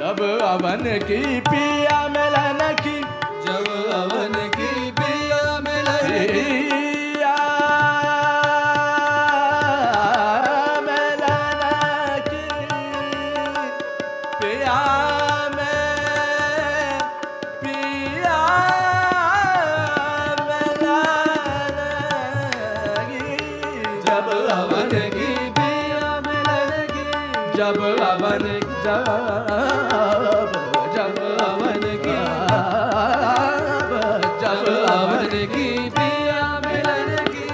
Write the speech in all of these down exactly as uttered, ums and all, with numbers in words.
जब अवन की पिया मिलन की, जब अवन की पिया मिलन की, पिया मिलन की, पिया में पिया मिलन की, जब अवन की पिया मिलन की, जब अवन जब जब अवन की, जब अवन की पिया मिलन की,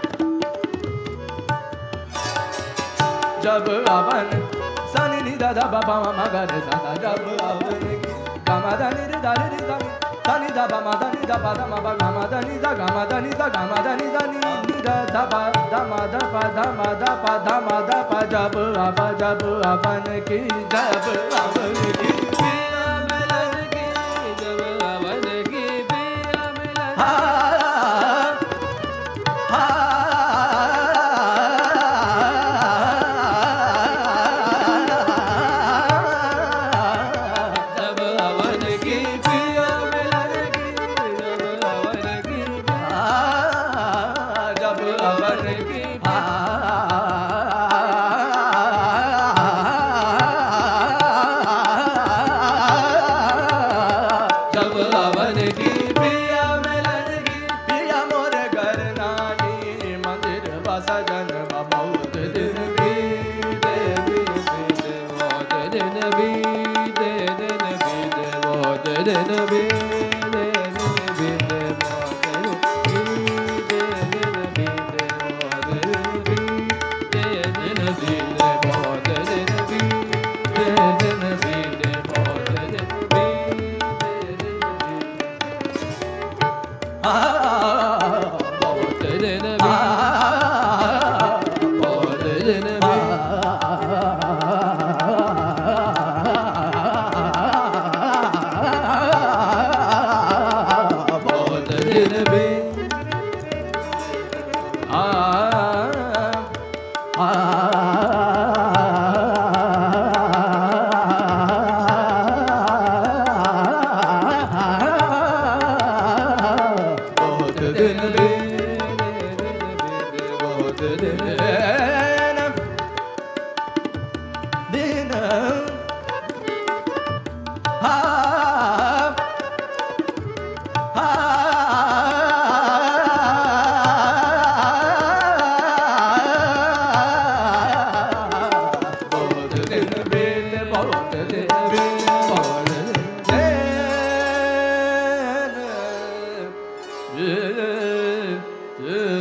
जब अवन सनि नि दा दा बा बा मा गा रे सा सा, जब अवन की गा मा दा नि रे दा रे रे सा नि, सा नि दा बा मा दा नि दा बा दा मा बा गा मा दा नि सा गा मा दा नि सा गा मा दा नि सा नि नि दा दा बा दा मा दा पा दा मा दा पा दा मा दा पा, जब अवा जब अवन की, जब अवन की पिया मिलन की, जब अवन की पिया मिलन की, हा हा जब अवन की पिया मिलन की, जब अवन की, जब अवन की जब अवन की पिया मिलन की, पिया मोर घर नाई मंदिर बसजन बहुत दिन बीते बीते बहुत दिन बीते दिन बीते बहुत दिन बीते बीते बहुत बीते दिन बीते बहुत बीते दिन बीते बहुत दिन बीते दिन बीते बहुत दिन बहुत दिन बहुत दिन बहुत दिन भी बहुत दिन भी बहुत दिन दिन हा हा बहुत दिन बीते बहुत दिन बीते बहुत दिन